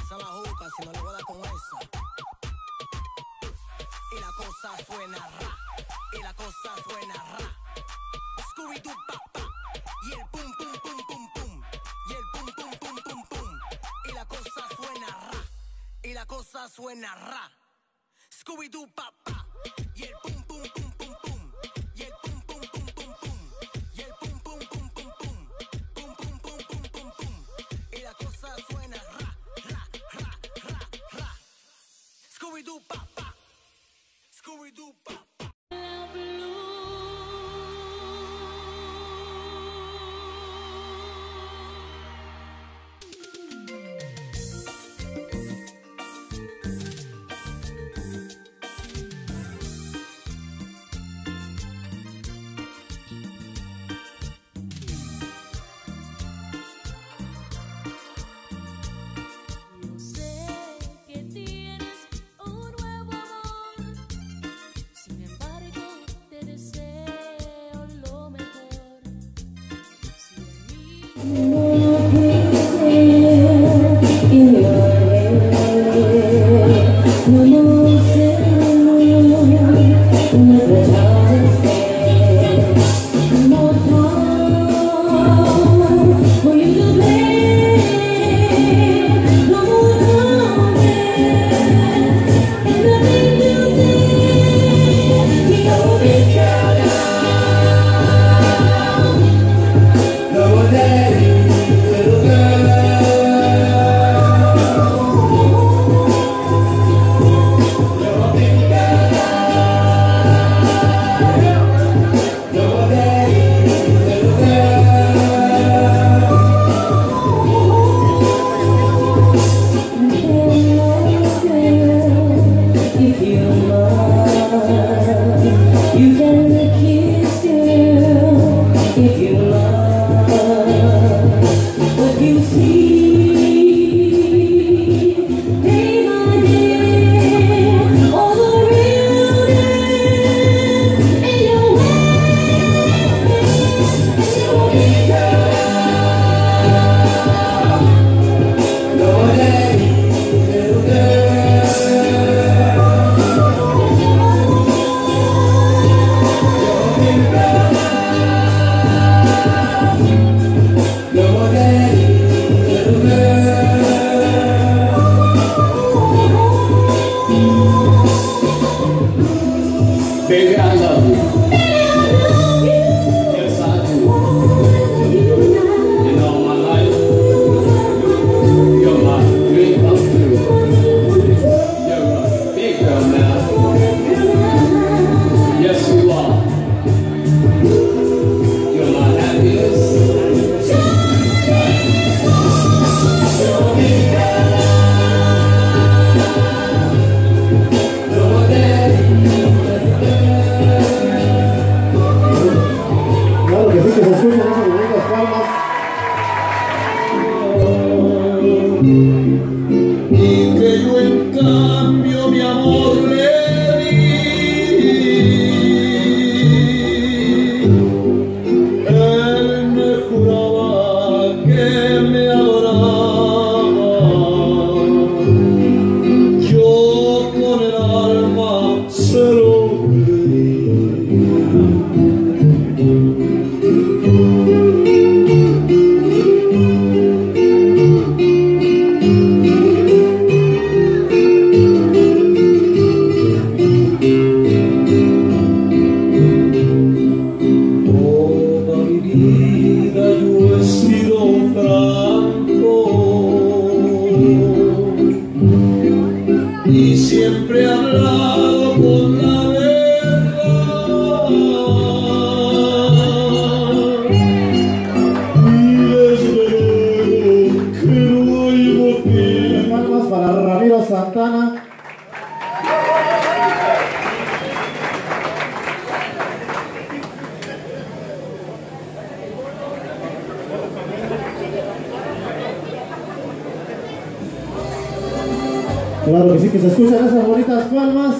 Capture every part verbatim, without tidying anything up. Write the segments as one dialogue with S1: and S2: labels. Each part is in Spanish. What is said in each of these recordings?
S1: pasa la juca si no le voy a dar con esa? Y la cosa suena ra, y la cosa suena ra. Scooby-Doo pa pa, y el pum pum pum pum pum, y el pum pum pum pum pum. Y la cosa suena ra, y la cosa suena ra. Scooby-Doo pa pa, y el pum pum pum pum pum, y el pum pum pum pum pum, y el pum pum pum pum pum, pum pum pum pum pum pum. Y la cosa suena ra, ra, ra, ra, ra. Scooby-Doo pa pa, Scooby-Doo pa pa.
S2: Claro que sí, que se escuchan esas bonitas palmas.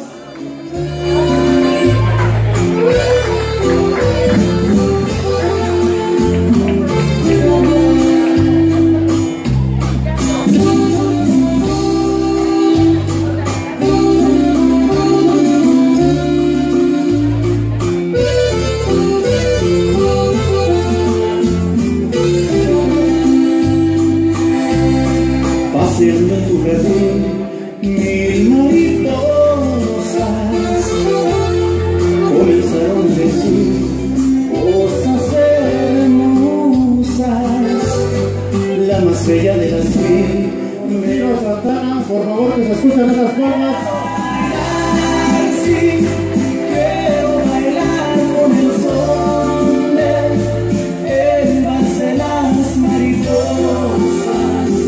S3: Haciendo en tu jardín mil mariposas, comenzaron a decir cosas hermosas, la más bella de las mil.
S2: Miro Santana, por favor que se escuchen esas palmas.
S3: Sí, quiero bailar con el sol del vals de las mariposas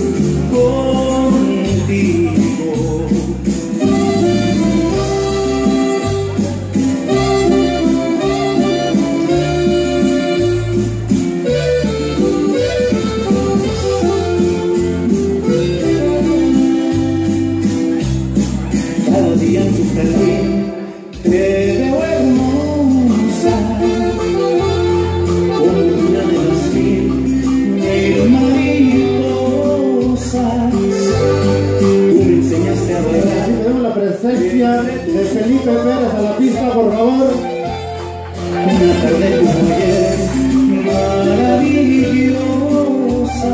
S3: contigo. Cada día en tu jardín te veo hermosa, como una de las mil, mil mariposas. Tú me enseñaste a bailar.
S2: Tenemos la presencia de Felipe Pérez a la pista, por favor.
S3: Una tarde como ayer, maravillosa.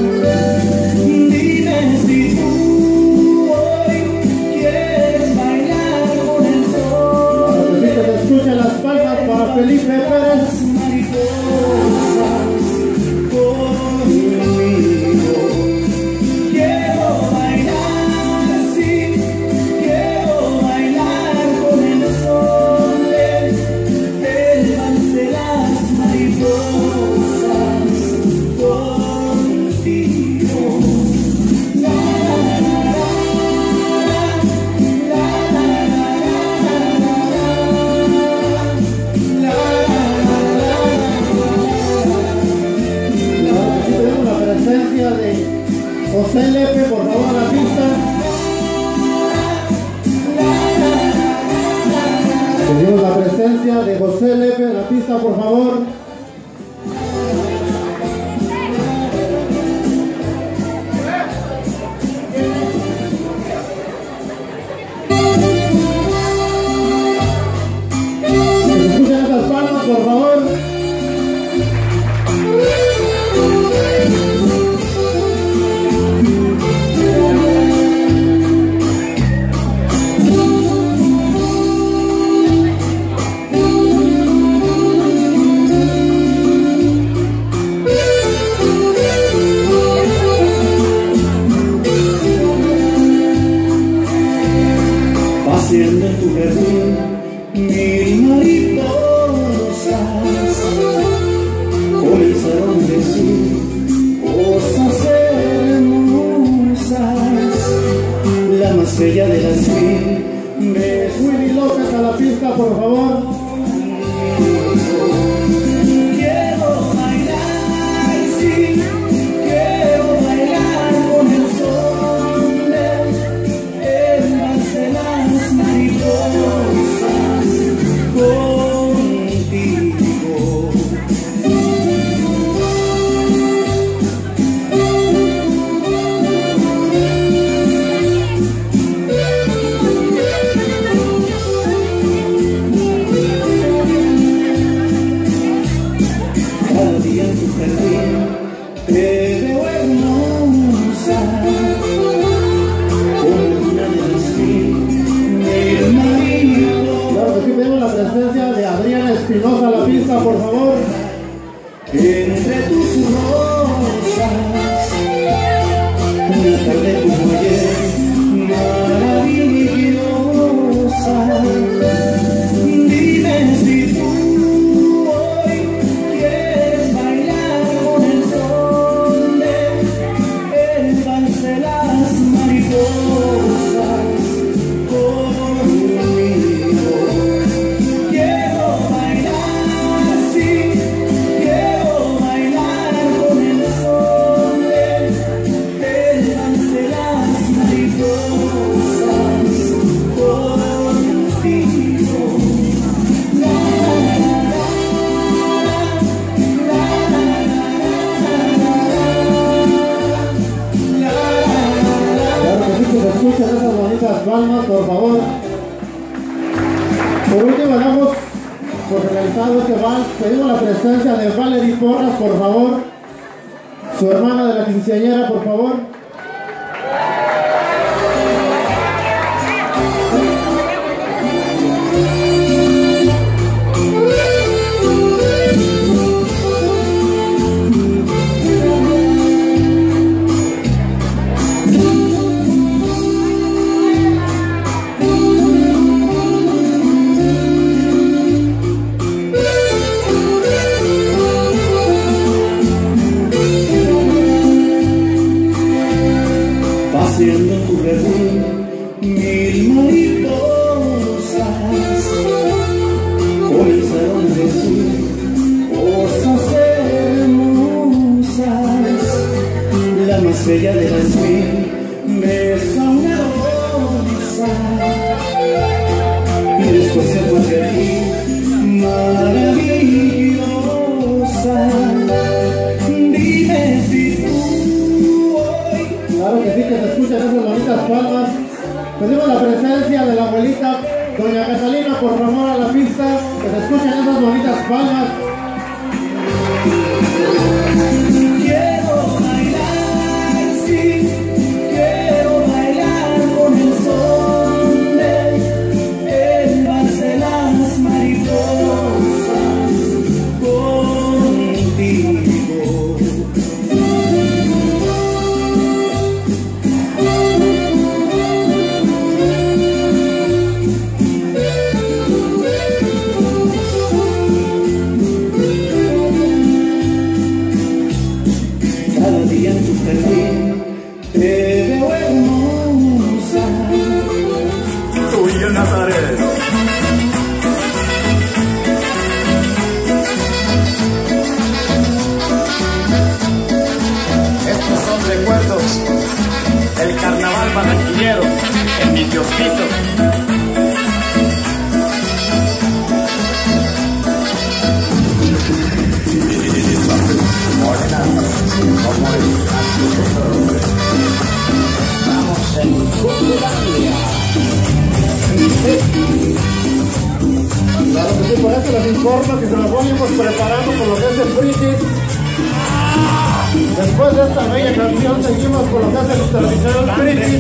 S3: Dime si tú hoy quieres bailar con el sol.
S2: Así que se escuchen las palmas para Felipe Pérez.
S3: Las mariposas conmigo. Quiero bailar, sí, quiero bailar con el sol del vals de las mariposas contigo. La, la, la, la, la,
S2: Aquí tenemos la presencia de José Lepe, por favor, a la pista. Tenemos la presencia de José Lepe a la pista, por favor. Que se escuchen esas palmas, por favor.
S3: Haciendo en tu jardín mil mariposas, comenzaron a decir cosas hermosas, la más bella de las mil. Me
S2: Willy López a la pista, por favor.
S3: quiero bailar, sí, quiero bailar con el sol del vals de las mariposas contigo. Cada día en tu jardín te veo hermosa, como una de las mil, mil mariposas.
S2: Claro que sí, tenemos la presencia de Adriana Espinosa a la pista, por favor.
S3: Entre tus rosas, una tarde como ayer, maravillosa. Dime si tú hoy quieres bailar con el sol del vals de las mariposas conmigo. Quiero bailar, sí, quiero bailar con el sol del vals de las mariposas contigo. La,
S2: Claro que sí, que se escuchen esas bonitas palmas, por favor. Por último, damos por realizado este vals. Pedimos la presencia de Valerie Porras, por favor. Su hermana de la quinceañera, por favor.
S3: la más bella de las mil, besa una rosa y después se vuelve a ti, maravillosa. Dime si tú hoy...
S2: Claro que sí, que se escuchan esas bonitas palmas. Pedimos la presencia de la abuelita doña Catalina, por favor, a la pista, que se escuchen esas bonitas palmas.
S3: Quiero bailar, sí, quiero bailar con el son del vals de las mariposas contigo. Cada día en tu jardín te veo hermosa.
S4: Tuyo Nazaret. Estos son recuerdos del carnaval barranquillero en mi kiosquito. Vamos en Cuculandia.
S2: Claro que sí, por eso les informo que se nos vamos preparando con lo que es el brindis. Después de esta bella canción seguimos con lo que es el tradicional brindis.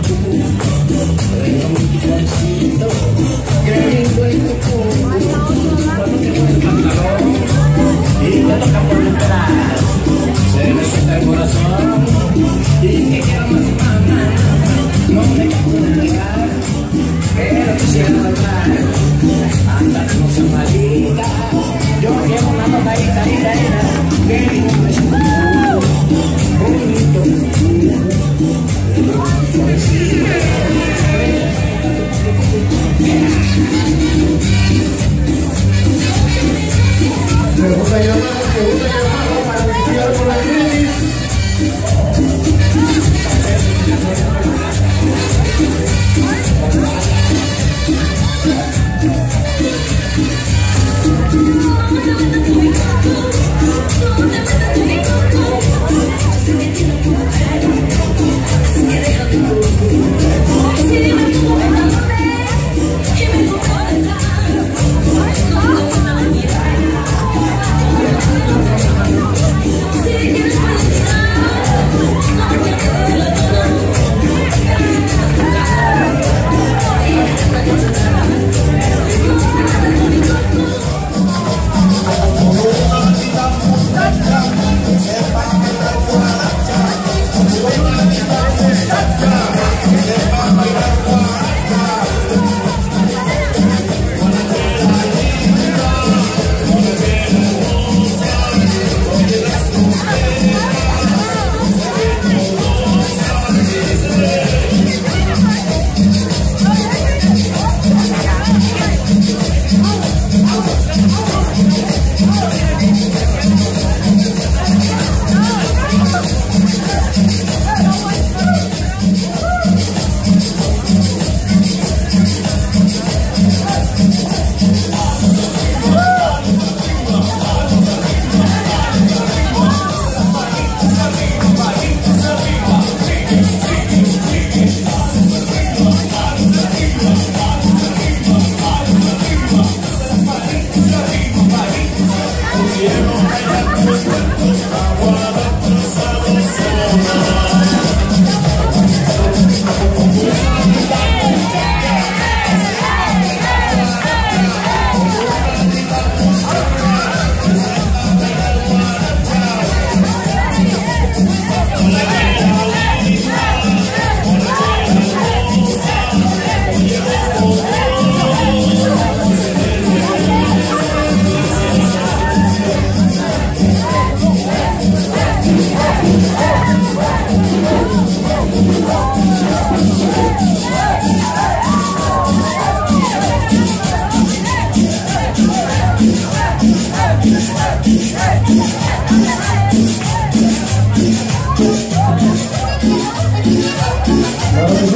S3: Y te toca por detrás, se me suelta el corazón y te quiero más, mamá. No me puedo negar, pero quisiera hablar. Anda, no seas malita, yo llevo una notadita, ira, ira, que no me escucho, bonito,
S2: Me gusta llamar, me gusta llamar para iniciar con el brindis.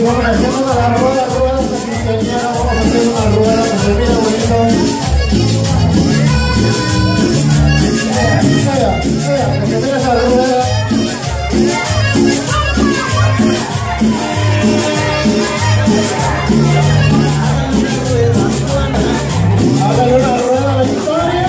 S2: vamos haciendo la rueda, rueda hasta quinceañera, vamos a hacer una rueda que se mire bonito. Vaya, vaya, que se mire esa rueda. Hágale una rueda a la historia.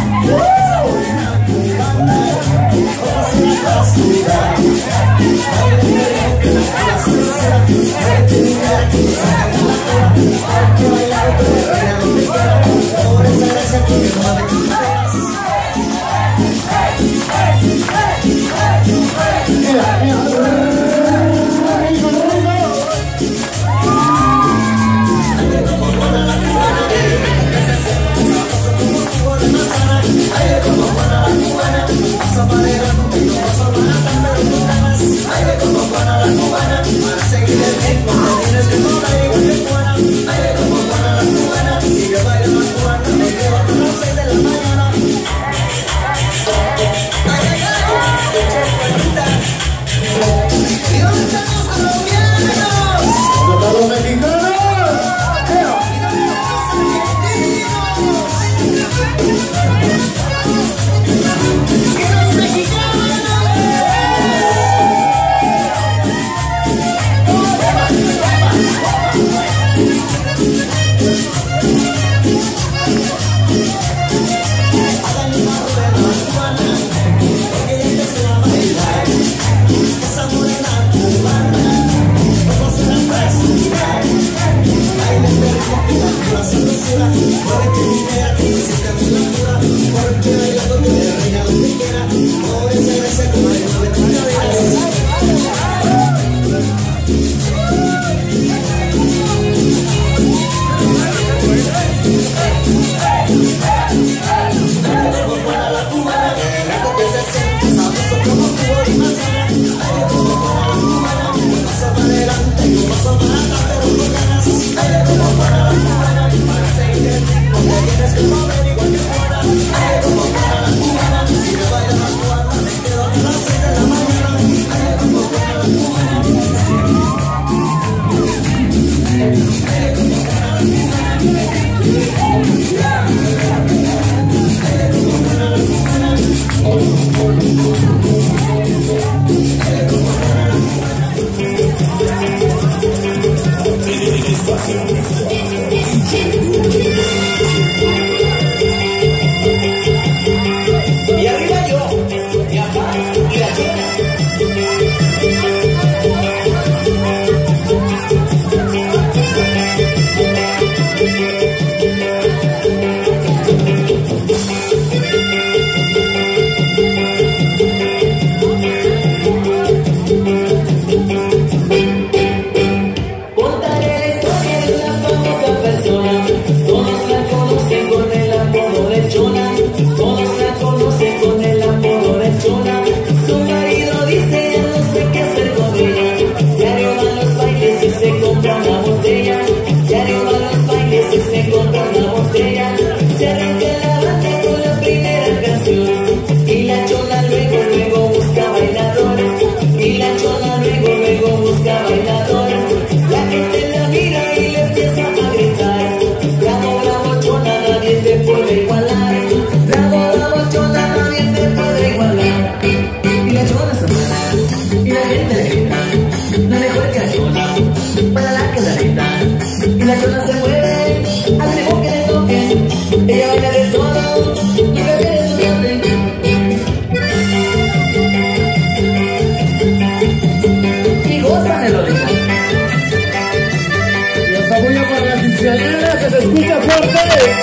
S2: Que se escucha fuerte.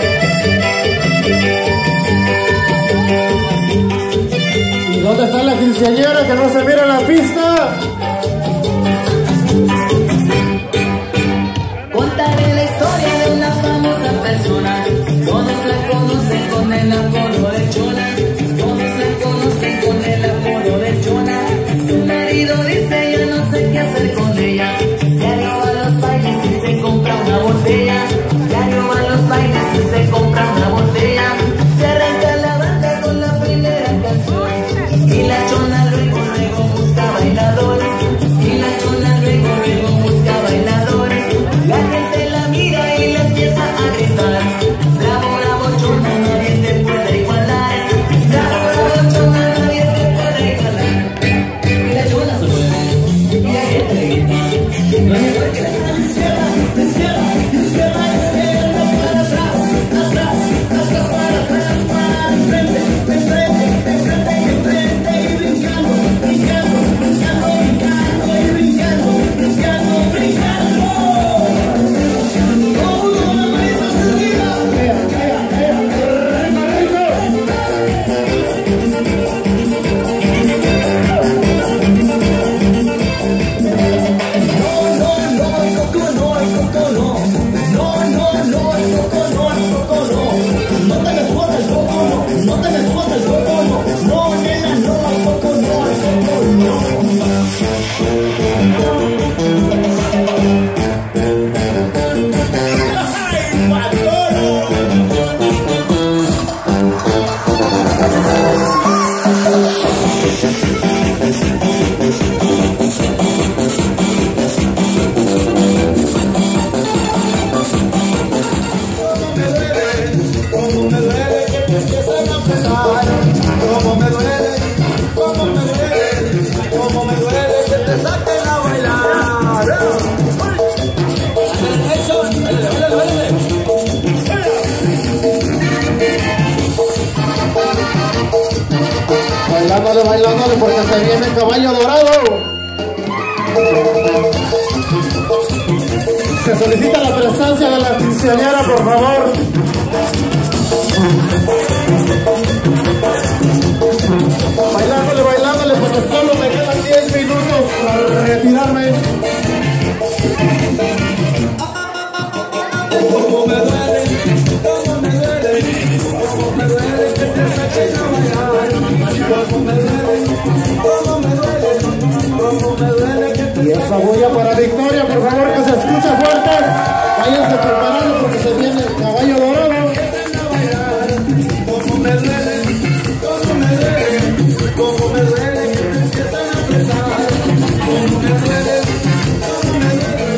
S2: ¿Y dónde está la quinceañera que no se mira en la pista?
S3: Contaré la historia de una famosa persona. Todos la conocen con el apodo de Chona. Todos la conocen con el apodo de Chona. Su marido dice yo no sé qué hacer con ella. Diario va a los bailes y se compra una botella. Diario va a los bailes y se compra una botella. Se arranca la banda con la primera canción. Y la Chona luego, luego busca bailadores. Y la Chona luego, luego busca bailadores.
S2: porque se viene el caballo dorado. Se solicita la presencia de la quinceañera, por favor. Bailándole, bailándole, porque solo me quedan diez minutos para retirarme.
S3: Como me duele, como me duele, como me duele que te saques a bailar. Como me duele, como me duele, como me duele que te.
S2: Y esa bulla para Victoria, por favor, que se escuche fuerte. Váyanse preparando porque se viene el caballo dorado.
S3: Como me duele, como me duele, como me duele que te empiezan a apretar. Como me duele, como me duele.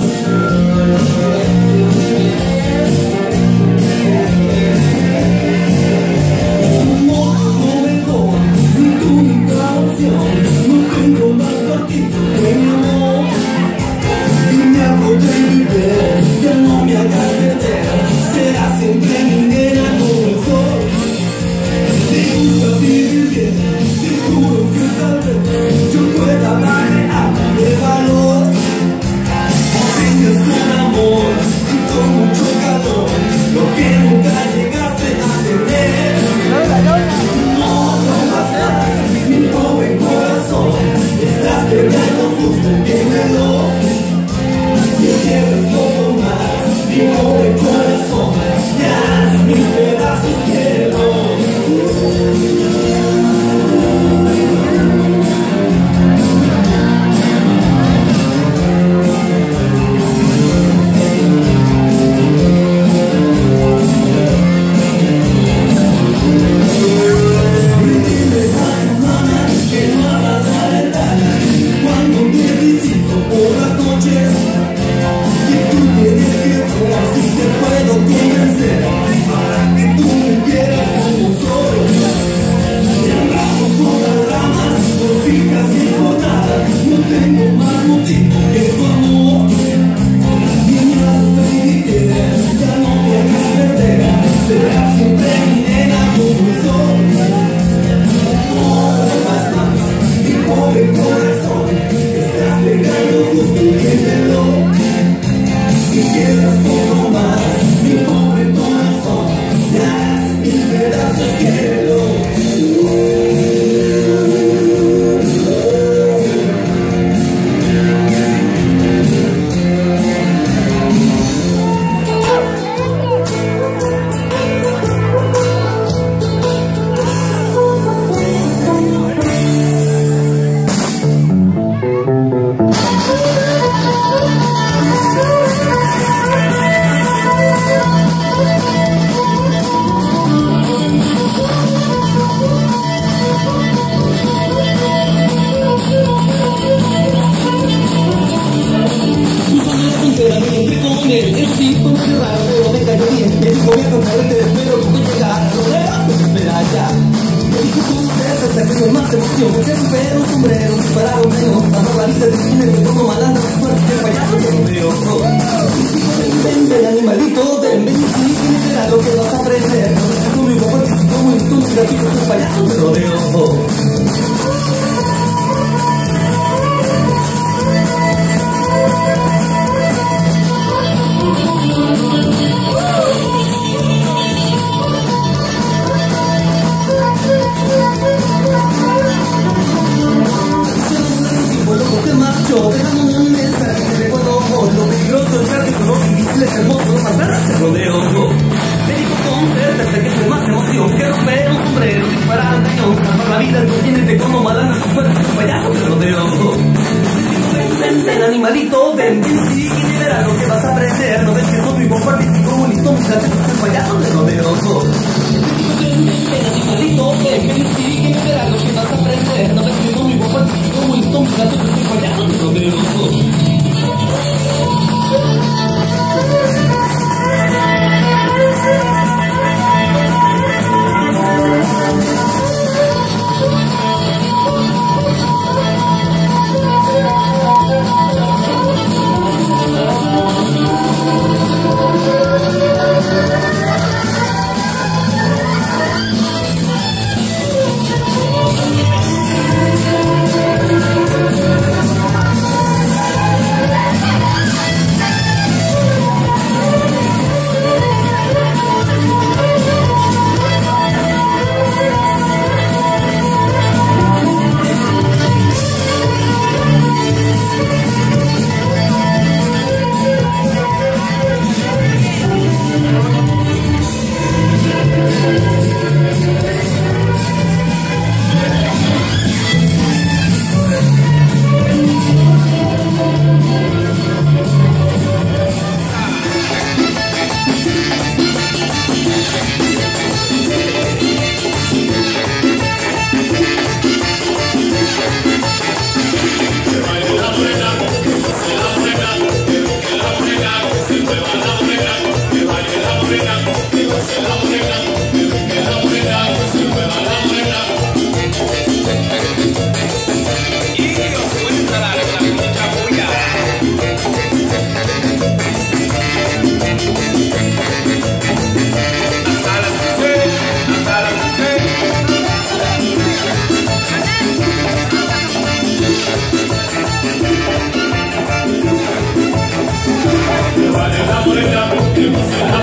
S3: No vengo ni tu introducción, no tengo más cortito que mi amor. Y me hago de mi ver, ya no me hagas perder, será siempre mi nena como el sol. Te gusta vivir bien, te juro que tal vez yo pueda darle algo de valor. Tengas con amor y con mucho calor, lo que nunca llegaste a tener. No, no más nada, mi joven corazón, estás perdiendo justo que me lo. Si quieres todo más, mi joven corazón, ya haz mis pedazos quiero. que pasa